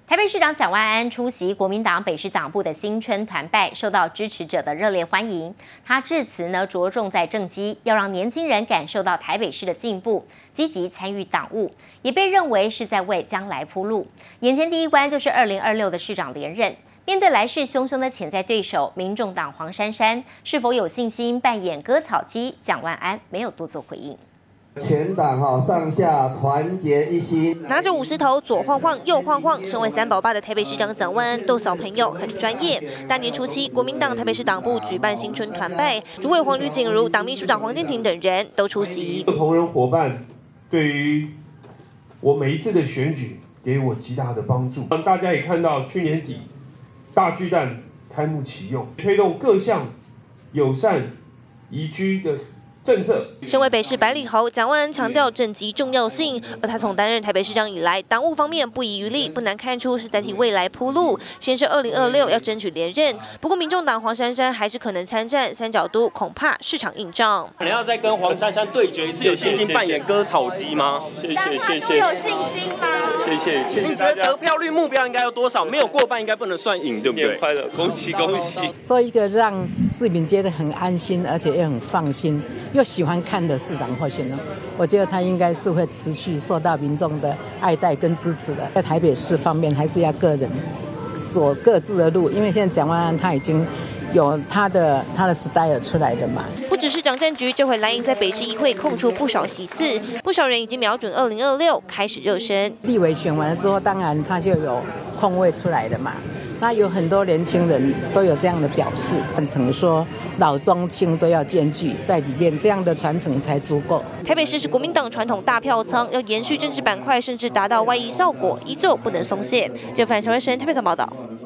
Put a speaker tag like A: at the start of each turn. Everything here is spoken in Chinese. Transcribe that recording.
A: 台北市长蒋万安出席国民党北市党部的新春团拜，受到支持者的热烈欢迎。他致辞着重在政绩，要让年轻人感受到台北市的进步，积极参与党务，也被认为是在为将来铺路。眼前第一关就是2026的市长连任。面对来势汹汹的潜在对手，民众党黄珊珊是否有信心扮演割草机？蒋万安没有多做回应。
B: 全党上下团结一心，
C: 拿着50头左晃晃右晃晃，身为3宝爸的台北市长蒋万安逗小朋友很专业。大年初七，国民党台北市党部举办新春团拜，主委黄吕锦如、党秘书长黄建庭等人都出席。
D: 同仁伙伴对于我每一次的选举给我极大的帮助。大家也看到，去年底大巨蛋开幕启用，推动各项友善宜居的 政策。
C: 身为北市百里侯，蒋万安强调政绩重要性，而他从担任台北市长以来，党务方面不遗余力，不难看出是在替未来铺路。先是2026要争取连任，不过民众党黄珊珊还是可能参战，三角都恐怕市场硬仗。
E: 可能要再跟黄珊珊对决一次，有信心扮演割草机吗？谢谢。
A: 有信心吗？
E: 谢谢。你觉得得票率目标应该有多少？没有过半应该不能算赢，对不对？快乐，恭喜！
F: 做一个让市民觉得很安心，而且也很放心，又喜欢看的市长候选人，我觉得他应该是会持续受到民众的爱戴跟支持的。在台北市方面，还是要个人走各自的路，因为现在蒋万安他已经有他的 style 出来的嘛。
C: 不只是蒋战局，这回蓝营在北市议会空出不少席次，不少人已经瞄准2026开始热身。
F: 立委选完了之后，当然他就有空位出来的嘛。 那有很多年轻人都有这样的表示，换成说老中青都要兼具在里面，这样的传承才足够。
C: 台北市是国民党传统大票仓，要延续政治板块，甚至达到外溢效果，依旧不能松懈。记者范小慧台北报道。